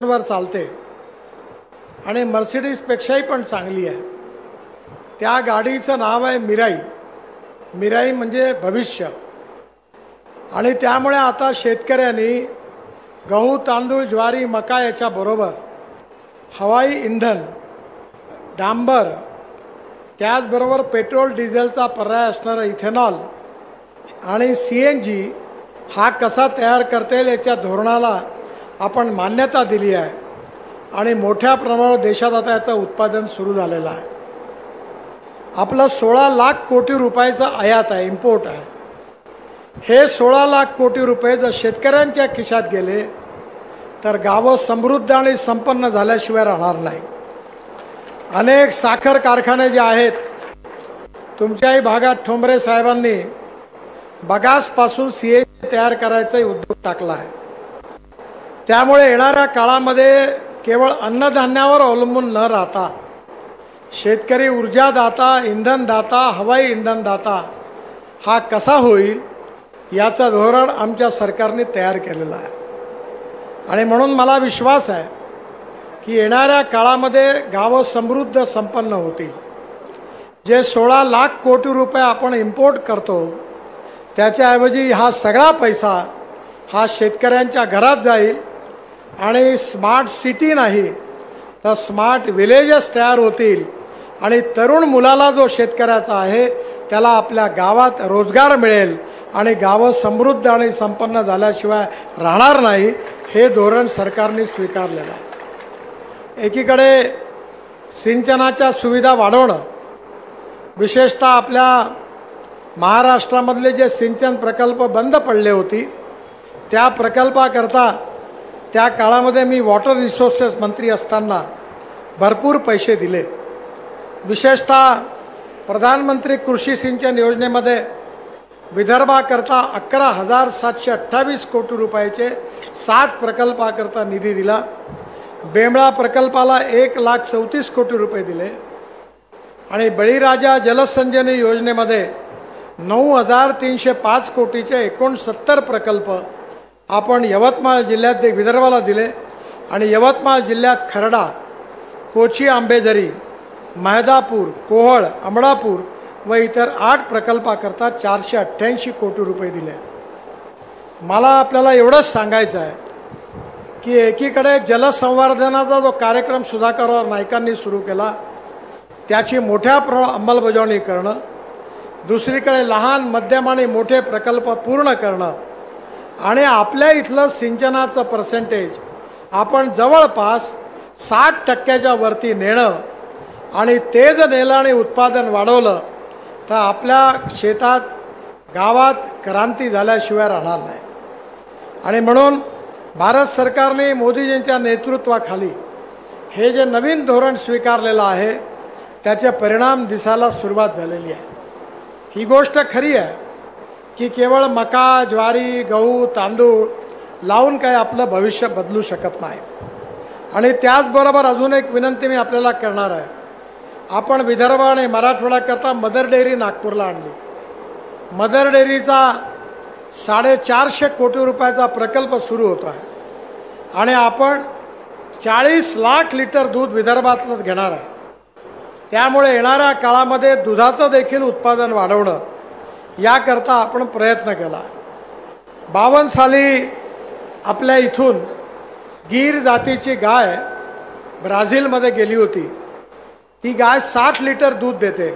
वर चालते आणि मर्सिडीजपेक्षाही पण चांगली आहे। त्या गाडीचं नाव आहे मिराई। मिराई म्हणजे भविष्य। आणि त्यामुळे आता शेतकऱ्यांनी गहू, तांदूळ, ज्वारी, मका याच्याबरोबर हवाई इंधन, डांबर, त्याचबरोबर पेट्रोल डिझेलचा पर्याय असणारं इथेनॉल आणि CNG हा कसा तयार करता येईल याच्या धोरणाला आपण मान्यता दिली आहे आणि मोठ्या प्रमाणावर देशात आता याचं उत्पादन सुरू झालेलं आहे। आपलं 16 लाख कोटी रुपयाचं आयात आहे, इम्पोर्ट आहे। हे 16 लाख कोटी रुपये जर शेतकऱ्यांच्या खिशात गेले तर गावं समृद्ध आणि संपन्न झाल्याशिवाय राहणार नाही। अनेक साखर कारखाने जे आहेत, तुमच्याही भागात ठोंबरे साहेबांनी बगासपासून CNG तयार करायचा उद्योग टाकला आहे। त्यामुळे येणाऱ्या काळामध्ये केवळ अन्नधान्यावर अवलंबून न राहता शेतकरी ऊर्जादाता, इंधनदाता, हवाई इंधनदाता हा कसा होईल याचं धोरण आमच्या सरकारने तयार केलेलं आहे। आणि म्हणून मला विश्वास आहे की येणाऱ्या काळामध्ये गावं समृद्ध संपन्न होतील। जे 16 लाख कोटी रुपये आपण इम्पोर्ट करतो त्याच्याऐवजी हा सगळा पैसा हा शेतकऱ्यांच्या घरात जाईल आणि स्मार्ट सिटी नाही तर स्मार्ट विलेजेस तयार होतील आणि तरुण मुलाला जो शेतकऱ्याचा आहे त्याला आपल्या गावात रोजगार मिळेल आणि गावं समृद्ध आणि संपन्न झाल्याशिवाय राहणार नाही। हे धोरण सरकारने स्वीकारलेलं आहे। एकीकडे सिंचनाच्या सुविधा वाढवणं, विशेषतः आपल्या महाराष्ट्रामधले जे सिंचन प्रकल्प बंद पडले होते त्या प्रकल्पाकरता त्या काळामध्ये मी वॉटर रिसोर्सेस मंत्री असताना भरपूर पैसे दिले। विशेषतः प्रधानमंत्री कृषी सिंचन योजनेमध्ये विदर्भाकरता 11,728 कोटी रुपयाचे 7 प्रकल्पाकरता निधी दिला। बेंबळा प्रकल्पाला 1,34 कोटी रुपये दिले आणि बळीराजा जलसंजीवनी योजनेमध्ये 9,305 कोटीचे 69 प्रकल्प आपण यवतमाळ जिल्ह्यात विदर्भाला दिले आणि यवतमाळ जिल्ह्यात खर्डा, कोची, आंबेझरी, महदापूर, कोहळ, अमळापूर व इतर 8 प्रकल्पाकरता 488 कोटी रुपये दिले। मला आपल्याला एवढंच सांगायचं आहे की एकीकडे जलसंवर्धनाचा जो कार्यक्रम सुधाकर नाईकांनी सुरू केला त्याची मोठ्या प्रमाणात अंमलबजावणी करणं, दुसरीकडे लहान, मध्यम आणि मोठे प्रकल्प पूर्ण करणं आणि आपल्या इथलं सिंचनाचं पर्सेंटेज आपण जवळपास 60% वरती नेणं आणि ते जर नेलं आणि उत्पादन वाढवलं तर आपल्या शेतात, गावात क्रांती झाल्याशिवाय राहणार नाही। आणि म्हणून भारत सरकारने मोदीजींच्या नेतृत्वाखाली हे जे नवीन धोरण स्वीकारलेलं आहे त्याचे परिणाम दिसायला सुरुवात झालेली आहे। ही गोष्ट खरी आहे की केवळ मका, ज्वारी, गहू, तांदूळ लावून काय आपलं भविष्य बदलू शकत नाही। आणि त्याचबरोबर अजून एक विनंती मी आपल्याला करणार आहे। आपण विदर्भ आणि मराठवाड्याकरता मदर डेअरी नागपूरला आणली। मदर डेअरीचा 450 कोटी रुपयाचा प्रकल्प सुरू होतो आहे आणि आपण 40 लाख लिटर दूध विदर्भातलं घेणार आहे। त्यामुळे येणाऱ्या काळामध्ये दुधाचं देखील उत्पादन वाढवणं याकरता आपण प्रयत्न केला। 52 साली आपल्या इथून गीर जातीची गाय ब्राझीलमध्ये गेली होती। ती गाय 60 लिटर दूध देते।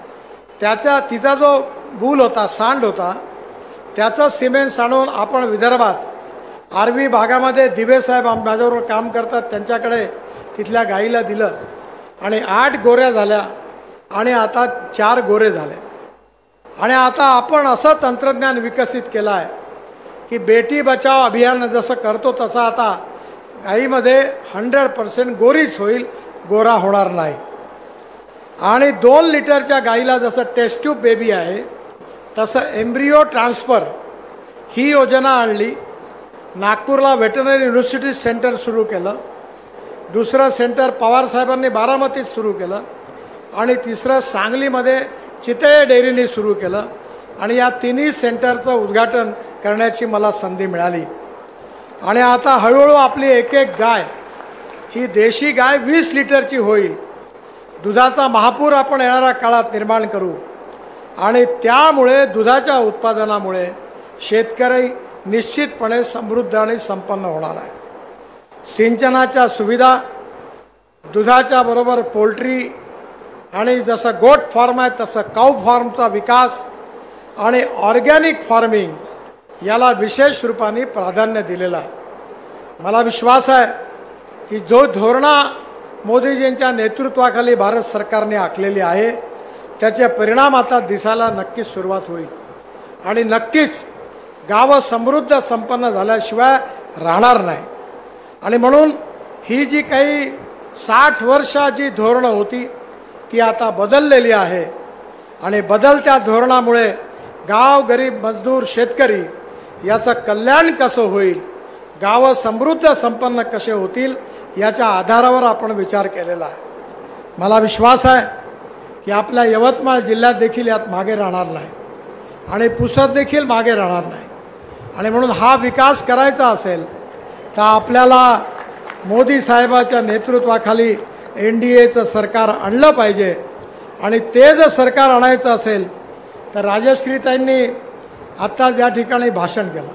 तिचा जो गूल होता, सांड होता, त्याचं सिमेंट सांडून आपण विदर्भात आर्वी भागामध्ये दिवेसाहेब माझ्याबरोबर काम करतात त्यांच्याकडे तिथल्या गाईला दिलं आणि 8 गोऱ्या झाल्या आणि आता 4 गोरे झाले। आणि आता आपण असं तंत्रज्ञान विकसित केलं आहे की बेटी बचाव अभियान जसं करतो तसं आता गाईमध्ये 100% गोरीच होईल, गोरा होणार नाही। आणि 2 लिटरच्या गाईला जसं टेस्ट ट्यूब बेबी आहे तसं एम्ब्रियो ट्रान्सफर ही योजना आणली। नागपूरला व्हेटरनरी युनिव्हर्सिटी सेंटर सुरू केलं, दुसरं सेंटर पवार साहेबांनी बारामतीत सुरू केलं आणि तिसरं सांगलीमध्ये चितळे डेअरीने सुरू केलं आणि या तिन्ही सेंटरचं उद्घाटन करण्याची मला संधी मिळाली। आणि आता हळूहळू आपली एक एक गाय ही देशी गाय 20 लिटरची होईल. दुधाचा महापूर आपण येणाऱ्या काळात निर्माण करू आणि त्यामुळे दुधाच्या उत्पादनामुळे शेतकरी निश्चितपणे समृद्ध आणि संपन्न होणार आहे. सिंचनाच्या सुविधा, दुधाच्या बरोबर पोल्ट्री आणि जसं गोट फार्म आहे तसं काऊ फार्मचा विकास आणि ऑर्गॅनिक फार्मिंग याला विशेष रूपाने प्राधान्य दिलेलं आहे. मला विश्वास आहे की जो धोरणं मोदीजींच्या नेतृत्वाखाली भारत सरकारने आखलेली आहे त्याचे परिणाम आता दिसायला नक्कीच सुरुवात होईल आणि नक्कीच गावं समृद्ध संपन्न झाल्याशिवाय राहणार नाही. आणि म्हणून ही जी काही 60 वर्षाची धोरणं होती ती आता बदललेली आहे आणि बदलत्या धोरणामुळे गाव, गरीब, मजदूर, शेतकरी याचं कल्याण कसं होईल, गावं समृद्ध संपन्न कसे होतील याच्या आधारावर आपण विचार केलेला आहे. मला विश्वास आहे की आपल्या यवतमाळ जिल्ह्यात देखील यात मागे राहणार नाही आणि पुसद देखील मागे राहणार नाही. आणि म्हणून हा विकास करायचा असेल तर आपल्याला मोदी साहेबाच्या नेतृत्वाखाली NDAचं सरकार आणलं पाहिजे. आणि ते जर सरकार आणायचं असेल तर राजश्रीताईंनी आत्ता या ठिकाणी भाषण केलं.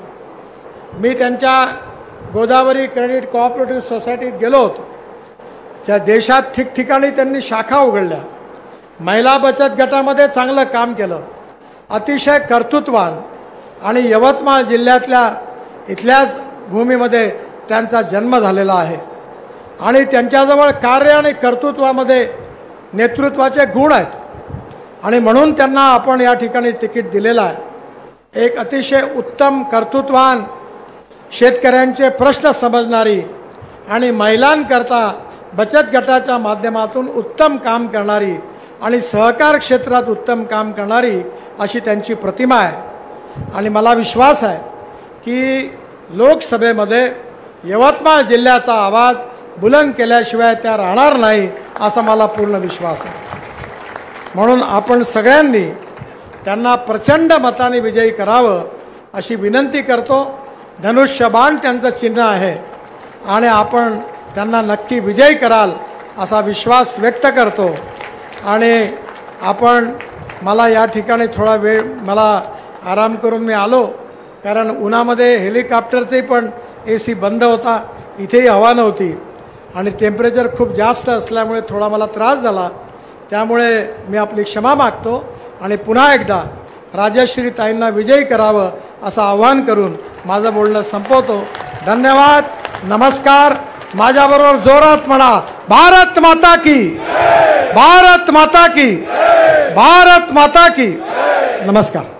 मी त्यांच्या गोदावरी क्रेडिट कोऑपरेटिव्ह सोसायटीत गेलो होतो. त्या देशात ठिकठिकाणी त्यांनी शाखा उघडल्या. महिला बचत गटामध्ये चांगलं काम केलं. अतिशय कर्तृत्वान आणि यवतमाळ जिल्ह्यातल्या इथल्याच भूमीमध्ये त्यांचा जन्म झालेला आहे आणि त्यांच्याजवळ कार्य आणि कर्तृत्वामध्ये नेतृत्वाचे गुण आहेत आणि म्हणून त्यांना आपण या ठिकाणी तिकीट दिलेलं आहे. एक अतिशय उत्तम कर्तृत्वान, शेतकऱ्यांचे प्रश्न समजणारी आणि महिलांकरता बचत गटाच्या माध्यमातून उत्तम काम करणारी आणि सहकार क्षेत्रात उत्तम काम करणारी अशी त्यांची प्रतिमा आहे. आणि मला विश्वास आहे की लोकसभेमध्ये यवतमाळ जिल्ह्याचा आवाज बुलंद केल्याशिवाय त्या राहणार नाही असा मला पूर्ण विश्वास आहे. म्हणून आपण सगळ्यांनी त्यांना प्रचंड मताने विजयी करावं अशी विनंती करतो. धनुष्यबाण त्यांचं चिन्ह आहे आणि आपण त्यांना नक्की विजयी कराल असा विश्वास व्यक्त करतो. आणि आपण मला या ठिकाणी थोडा वेळ मला आराम करून मी आलो कारण उन्हामध्ये हेलिकॉप्टरचे पण AC बंद होता, इथेही हवा नव्हती आणि टेम्परेचर खूप जास्त असल्यामुळे थोडा मला त्रास झाला. त्यामुळे मी आपली क्षमा मागतो आणि पुन्हा एकदा राजश्रीताईंना विजयी करावं असं आवाहन करून माझं बोलणं संपवतो. धन्यवाद. नमस्कार. माझ्याबरोबर जोरात म्हणा, भारत माता की, भारत माता की, भारत माता की. नमस्कार.